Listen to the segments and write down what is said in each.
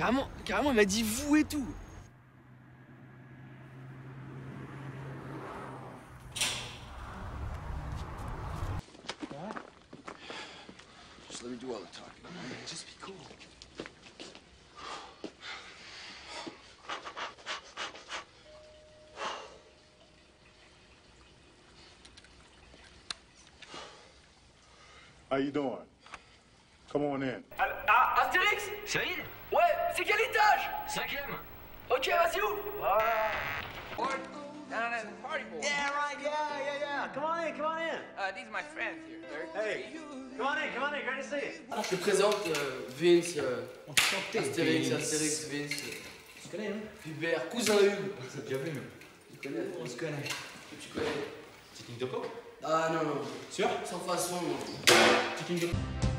Carrément, il m'a dit vous et tout. Just let me do all the talking. Man. Just be cool. How you doing? Come on in. Astérix? Saïd? Ouais, c'est quel étage? 5e. Ok, vas-y, ouvre. Down at the party board. Yeah, right, yeah. Come on in. These are my friends here. Hey, come on in, great to see you. Je te présente Vince, Astérix, Vince. Tu connais, hein? Hubert, cousin Hugues. C'est déjà vu, Tu connais? On se connaît. Tu connais? Ticking de coke? Ah non. Sûr? Sans façon. Ticking de coke?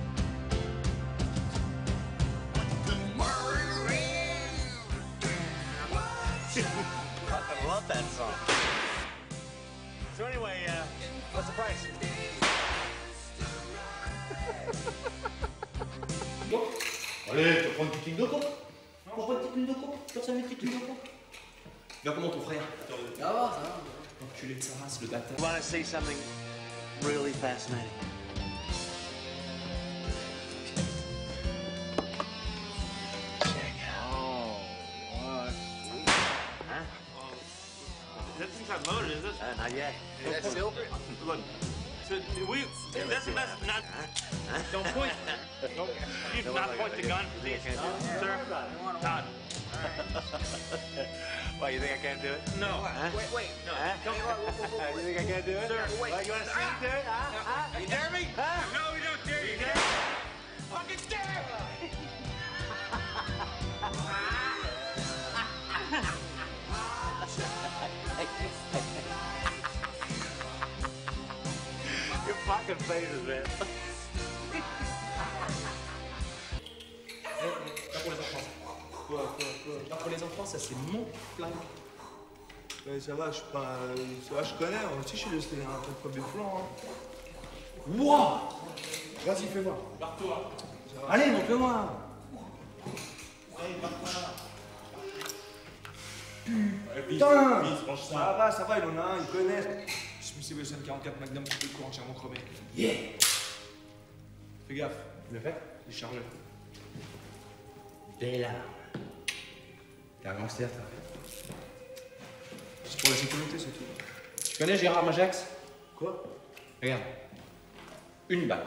I love that song. So anyway, what's the price? Allez, tu prends une ticking de coke? Pourquoi une ticking de coke? Personne ne ticking de coke. Viens comment ton frère? Ça va. Enculé de sa race, le bâtard. You want to see something really fascinating? That thing's not loaded, is it? Not yet. Is that silver? Look. So that's not. Don't point. Don't. You do not point the gun, please, sir. Todd. Why, you think I can't do it? No. Wait. No. Come on. You think I can't do it? Sir. Wait. Why, you want to see me do it? You dare me? No, we don't dare you. Fucking dare! Your fucking faces, man. Pas pour les enfants, ça c'est mon flingue. Ouais, ça va, je connais. Moi aussi, je suis resté un peu de premier plan. Wouah! Vas-y, fais-moi. Allez, montre-moi. Putain! Ça va, il en a un, il connaît. Smith Wesson 44 Magnum, tu peux le cours entièrement chromé. Yeah! Fais gaffe, Le fait? il est chargé. Bella. T'es un gangster, toi. C'est pour la sécurité, c'est tout. Tu connais Gérard Majax? Quoi? Regarde. Une balle.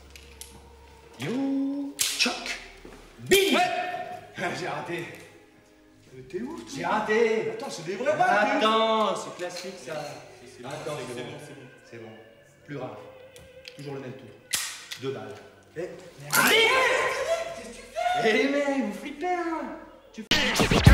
You choc. Bing! J'ai raté. T'es où? J'ai raté! Attends, c'est des vrais balles! Attends, c'est classique ça. Attends, c'est bon. Plus grave. Toujours le même tour. 2 balles. Eh, Allez! Eh les mecs, vous flippez hein! Tu fais...